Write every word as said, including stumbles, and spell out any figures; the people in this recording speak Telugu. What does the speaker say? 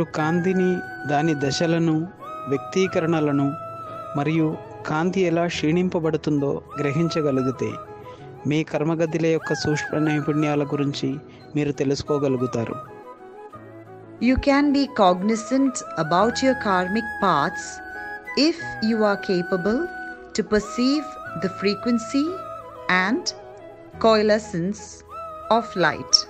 కాంతిని, దాని దశలను, వ్యక్తీకరణలను మరియు కాంతి ఎలా క్షీణింపబడుతుందో గ్రహించగలిగితే మీ కర్మగతుల యొక్క సూక్ష్మ నైపుణ్యాల గురించి మీరు తెలుసుకోగలుగుతారు. You can be cognizant about your karmic paths if you are capable to perceive the frequency and coalescence of light.